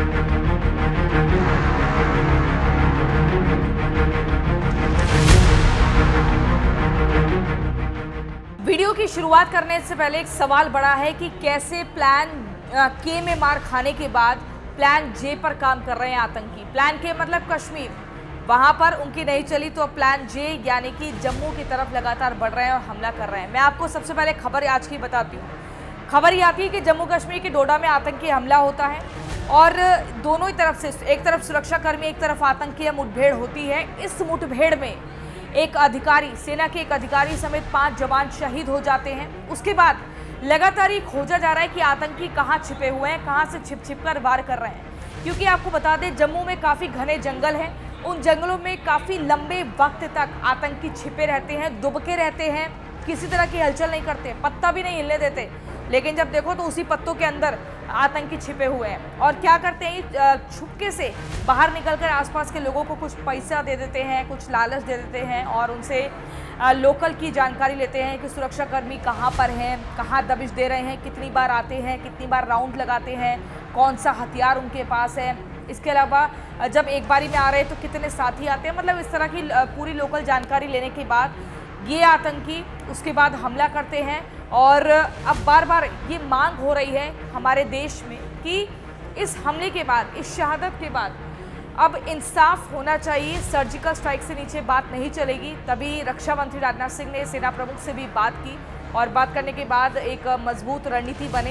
Video की शुरुआत करने से पहले एक सवाल बड़ा है कि कैसे प्लान के में मार खाने के बाद प्लान जे पर काम कर रहे हैं आतंकी। प्लान के मतलब कश्मीर, वहां पर उनकी नहीं चली तो अब प्लान जे यानी कि जम्मू की तरफ लगातार बढ़ रहे हैं और हमला कर रहे हैं। मैं आपको सबसे पहले खबर आज की बताती हूँ। खबर ये आती है कि जम्मू कश्मीर के डोडा में आतंकी हमला होता है और दोनों ही तरफ से, एक तरफ सुरक्षाकर्मी, एक तरफ आतंकी मुठभेड़ होती है। इस मुठभेड़ में एक अधिकारी, सेना के एक अधिकारी समेत 5 जवान शहीद हो जाते हैं। उसके बाद लगातार ये खोजा जा रहा है कि आतंकी कहाँ छिपे हुए हैं, कहाँ से छिप कर वार कर रहे हैं। क्योंकि आपको बता दें जम्मू में काफ़ी घने जंगल हैं, उन जंगलों में काफ़ी लंबे वक्त तक आतंकी छिपे रहते हैं, दुबके रहते हैं, किसी तरह की हलचल नहीं करते, पत्ता भी नहीं हिलने देते। लेकिन जब देखो तो उसी पत्तों के अंदर आतंकी छिपे हुए हैं और क्या करते हैं, छुपके से बाहर निकलकर आसपास के लोगों को कुछ पैसा दे देते हैं, कुछ लालच दे देते हैं और उनसे लोकल की जानकारी लेते हैं कि सुरक्षाकर्मी कहाँ पर हैं, कहाँ दबिश दे रहे हैं, कितनी बार आते हैं, कितनी बार राउंड लगाते हैं, कौन सा हथियार उनके पास है। इसके अलावा जब एक बारी में आ रहे हैं तो कितने साथी आते हैं, मतलब इस तरह की पूरी लोकल जानकारी लेने के बाद ये आतंकी उसके बाद हमला करते हैं। और अब बार बार ये मांग हो रही है हमारे देश में कि इस हमले के बाद, इस शहादत के बाद अब इंसाफ होना चाहिए, सर्जिकल स्ट्राइक से नीचे बात नहीं चलेगी। तभी रक्षा मंत्री राजनाथ सिंह ने सेना प्रमुख से भी बात की और बात करने के बाद एक मजबूत रणनीति बने,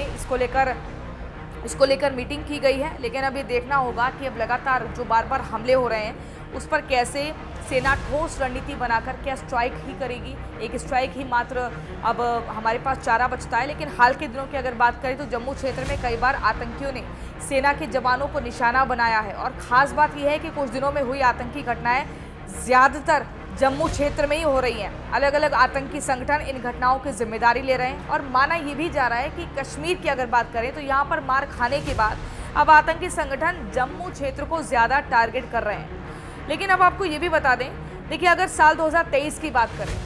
इसको लेकर मीटिंग की गई है। लेकिन अब ये देखना होगा कि अब लगातार जो बार बार हमले हो रहे हैं उस पर कैसे सेना ठोस रणनीति बनाकर क्या स्ट्राइक ही करेगी। एक स्ट्राइक ही मात्र अब हमारे पास चारा बचता है। लेकिन हाल के दिनों की अगर बात करें तो जम्मू क्षेत्र में कई बार आतंकियों ने सेना के जवानों को निशाना बनाया है और ख़ास बात यह है कि कुछ दिनों में हुई आतंकी घटनाएं ज़्यादातर जम्मू क्षेत्र में ही हो रही हैं। अलग अलग आतंकी संगठन इन घटनाओं की जिम्मेदारी ले रहे हैं और माना ये भी जा रहा है कि कश्मीर की अगर बात करें तो यहाँ पर मार खाने के बाद अब आतंकी संगठन जम्मू क्षेत्र को ज़्यादा टारगेट कर रहे हैं। लेकिन अब आपको ये भी बता दें, देखिए अगर साल 2023 की बात करें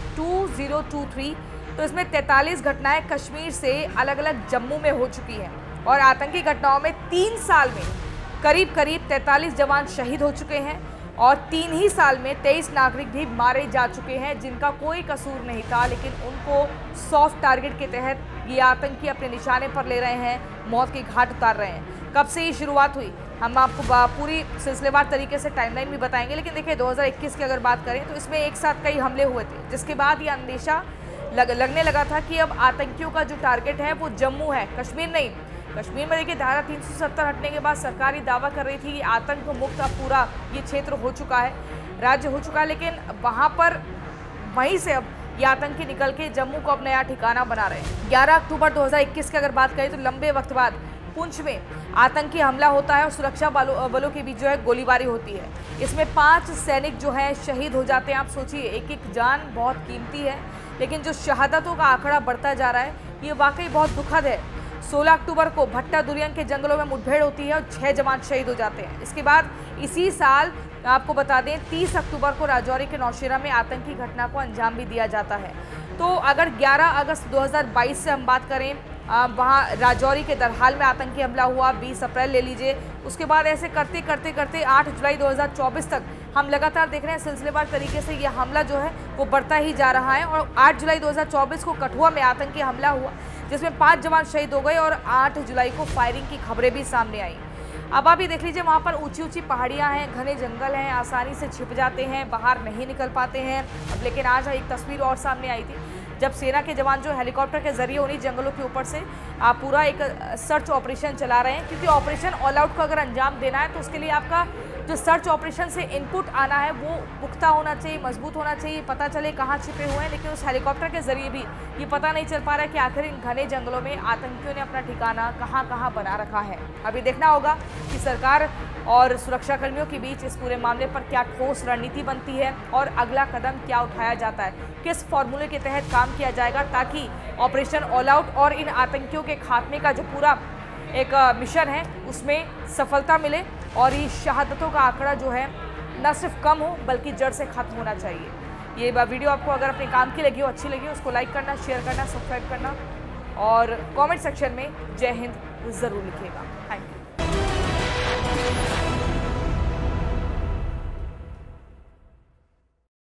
2023 तो इसमें 43 घटनाएं कश्मीर से अलग अलग जम्मू में हो चुकी हैं और आतंकी घटनाओं में 3 साल में करीब 43 जवान शहीद हो चुके हैं और 3 ही साल में 23 नागरिक भी मारे जा चुके हैं जिनका कोई कसूर नहीं था। लेकिन उनको सॉफ्ट टारगेट के तहत ये आतंकी अपने निशाने पर ले रहे हैं, मौत की घाट उतार रहे हैं। कब से ये शुरुआत हुई हम आपको पूरी सिलसिलेवार तरीके से टाइमलाइन भी बताएंगे। लेकिन देखिए 2021 की अगर बात करें तो इसमें एक साथ कई हमले हुए थे, जिसके बाद ये अंदेशा लगने लगा था कि अब आतंकियों का जो टारगेट है वो जम्मू है, कश्मीर नहीं। कश्मीर में देखिए धारा 370 हटने के बाद सरकारी दावा कर रही थी कि आतंक मुक्त अब पूरा ये क्षेत्र हो चुका है, राज्य हो चुका है। लेकिन वहाँ पर वहीं से अब ये आतंकी निकल के जम्मू को अब नया ठिकाना बना रहे हैं। 11 अक्टूबर 2021 की अगर बात करें तो लंबे वक्त बाद पुंछ में आतंकी हमला होता है और सुरक्षा बलों के बीच जो है गोलीबारी होती है। इसमें 5 सैनिक जो हैं शहीद हो जाते हैं। आप सोचिए एक एक जान बहुत कीमती है, लेकिन जो शहादतों का आंकड़ा बढ़ता जा रहा है ये वाकई बहुत दुखद है। 16 अक्टूबर को भट्टा दुर्यंग के जंगलों में मुठभेड़ होती है और 6 जवान शहीद हो जाते हैं। इसके बाद इसी साल आपको बता दें 30 अक्टूबर को राजौरी के नौशेरा में आतंकी घटना को अंजाम भी दिया जाता है। तो अगर 11 अगस्त 2022 से हम बात करें, वहाँ राजौरी के दरहाल में आतंकी हमला हुआ, 20 अप्रैल ले लीजिए, उसके बाद ऐसे करते करते 8 जुलाई 2024 तक हम लगातार देख रहे हैं सिलसिलेवार तरीके से ये हमला जो है वो बढ़ता ही जा रहा है। और 8 जुलाई 2024 को कठुआ में आतंकी हमला हुआ जिसमें 5 जवान शहीद हो गए और 8 जुलाई को फायरिंग की खबरें भी सामने आई। अब आप ये देख लीजिए वहाँ पर ऊंची पहाड़ियाँ हैं, घने जंगल हैं, आसानी से छिप जाते हैं, बाहर नहीं निकल पाते हैं। अब लेकिन आज एक तस्वीर और सामने आई थी जब सेना के जवान जो हेलीकॉप्टर के जरिए उन्हीं जंगलों के ऊपर से पूरा एक सर्च ऑपरेशन चला रहे हैं। क्योंकि ऑपरेशन ऑल आउट को अगर अंजाम देना है तो उसके लिए आपका जो सर्च ऑपरेशन से इनपुट आना है वो पुख्ता होना चाहिए, मजबूत होना चाहिए, पता चले कहाँ छिपे हुए हैं। लेकिन उस हेलीकॉप्टर के जरिए भी ये पता नहीं चल पा रहा है कि आखिर इन घने जंगलों में आतंकियों ने अपना ठिकाना कहाँ बना रखा है। अभी देखना होगा कि सरकार और सुरक्षाकर्मियों के बीच इस पूरे मामले पर क्या ठोस रणनीति बनती है और अगला कदम क्या उठाया जाता है, किस फॉर्मूले के तहत काम किया जाएगा ताकि ऑपरेशन ऑल आउट और इन आतंकियों के खात्मे का जो पूरा एक मिशन है उसमें सफलता मिले और ये शहादतों का आंकड़ा जो है न सिर्फ कम हो बल्कि जड़ से खत्म होना चाहिए। ये वीडियो आपको अगर अपने काम की लगी हो, अच्छी लगी हो, उसको लाइक करना, शेयर करना, सब्सक्राइब करना और कमेंट सेक्शन में जय हिंद ज़रूर लिखिएगा। Thank you.